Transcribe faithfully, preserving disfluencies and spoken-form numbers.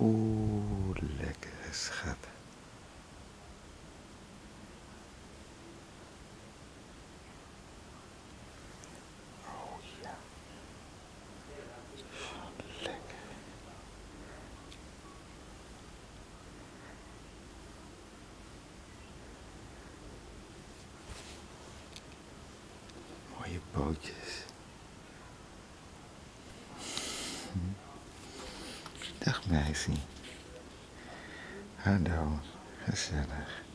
Oeh, lekkere schat. Oh ja. Lekker. Mooie pootjes. Dag meisje. Hallo, gezellig.